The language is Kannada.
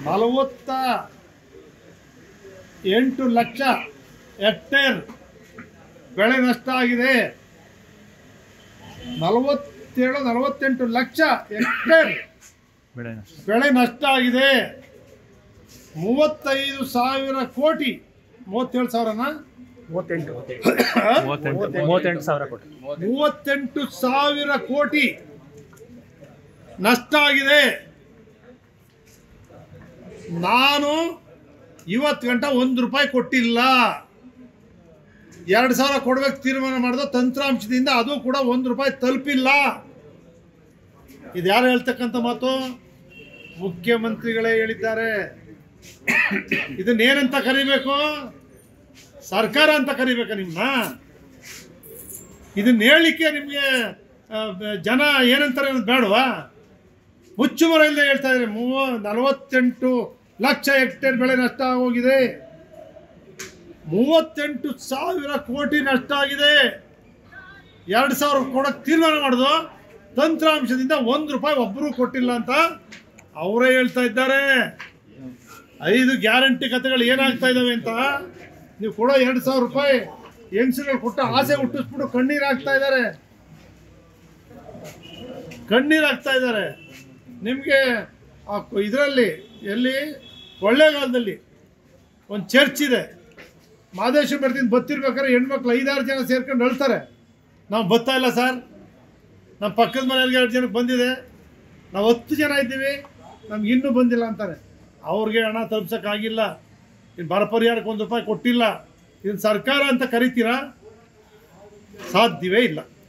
48 ಲಕ್ಷ ಹೆಕ್ಟೇರ್ ಬೆಳೆ ನಷ್ಟ ಆಗಿದೆ. 48 ಲಕ್ಷ ಹೆಕ್ಟೇರ್ ಬೆಳೆ ನಷ್ಟ ಆಗಿದೆ. 35,000 ಕೋಟಿ 37 ಸಾವಿರನಾ 38,000 ಕೋಟಿ ನಷ್ಟ ಆಗಿದೆ. ನಾನು ಇವತ್ತು ಗಂಟ ₹1 ಕೊಟ್ಟಿಲ್ಲ. 2,000 ಕೊಡ್ಬೇಕು ತೀರ್ಮಾನ ಮಾಡಿದ ತಂತ್ರಾಂಶದಿಂದ ಅದು ಕೂಡ ₹1 ತಲುಪಿಲ್ಲ. ಇದು ಯಾರು ಹೇಳ್ತಕ್ಕಂಥ ಮಾತು? ಮುಖ್ಯಮಂತ್ರಿಗಳೇ ಹೇಳಿದ್ದಾರೆ. ಇದನ್ನೇನಂತ ಕರಿಬೇಕು? ಸರ್ಕಾರ ಅಂತ ಕರಿಬೇಕ ನಿಮ್ಮನ್ನ? ಇದನ್ನ ಹೇಳಲಿಕ್ಕೆ ನಿಮಗೆ ಜನ ಏನಂತಾರೆ ಅನ್ನೋದು ಬೇಡವಾ? ಮುಚ್ಚುಮರ ಇಲ್ಲದೆ ಹೇಳ್ತಾ ಇದ್ದಾರೆ. 48 ಲಕ್ಷ ಹೆಕ್ಟೇರ್ ಬೆಳೆ ನಷ್ಟ ಆಗೋಗಿದೆ. 38,000 ಕೋಟಿ ನಷ್ಟ ಆಗಿದೆ. 2,000 ಕೊಡೋಕ್ಕೆ ತೀರ್ಮಾನ ಮಾಡೋದು ತಂತ್ರಾಂಶದಿಂದ ₹1 ಒಬ್ಬರು ಕೊಟ್ಟಿಲ್ಲ ಅಂತ ಅವರೇ ಹೇಳ್ತಾ ಇದ್ದಾರೆ. 5 ಗ್ಯಾರಂಟಿ ಕಥೆಗಳು ಏನಾಗ್ತಾ ಇದ್ದಾವೆ ಅಂತ ನೀವು ಕೊಡೋ ₹2,000 ಹೆಂಗಸರುಗಳು ಕೊಟ್ಟ ಆಸೆ ಹುಟ್ಟಿಸ್ಬಿಟ್ಟು ಕಣ್ಣೀರು ಹಾಕ್ತಾ ಇದ್ದಾರೆ. ನಿಮಗೆ ಇದರಲ್ಲಿ ಎಲ್ಲಿ ಕೊಳ್ಳೇಗಾಲದಲ್ಲಿ ಒಂದು ಚರ್ಚ್ ಇದೆ. ಮಾದೇಶ್ವರ ಬರ್ತೀನಿ ಬತ್ತಿರ್ಬೇಕಾದ್ರೆ ಹೆಣ್ಮಕ್ಳು 5-6 ಜನ ಸೇರ್ಕೊಂಡು ಹೇಳ್ತಾರೆ, ನಾವು ಬರ್ತಾ ಇಲ್ಲ ಸರ್, ನಮ್ಮ ಪಕ್ಕದ ಮನೆಯಲ್ಲಿ 2 ಜನಕ್ಕೆ ಬಂದಿದೆ, ನಾವು 10 ಜನ ಇದ್ದೀವಿ, ನಮ್ಗೆ ಇನ್ನೂ ಬಂದಿಲ್ಲ ಅಂತಾರೆ. ಅವ್ರಿಗೆ ಹಣ ತಲುಪ್ಸೋಕ್ಕಾಗಿಲ್ಲ. ಇನ್ನು ಬರ ಪರಿಹಾರಕ್ಕೆ ₹1 ಕೊಟ್ಟಿಲ್ಲ. ಇದನ್ನು ಸರ್ಕಾರ ಅಂತ ಕರಿತೀರಾ? ಸಾಧ್ಯವೇ ಇಲ್ಲ.